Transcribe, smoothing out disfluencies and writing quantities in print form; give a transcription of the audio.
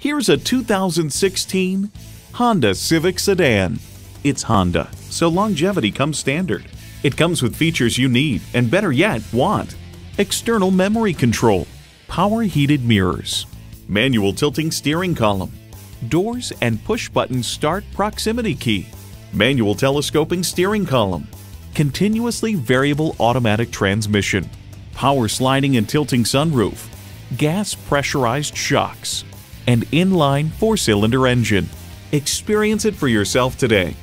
Here's a 2016 Honda Civic sedan. It's Honda, so longevity comes standard. It comes with features you need, and better yet, want. External memory control, power heated mirrors, manual tilting steering column, doors and push-button start proximity key, manual telescoping steering column, continuously variable automatic transmission, power sliding and tilting sunroof, gas pressurized shocks, and inline 4-cylinder engine. Experience it for yourself today.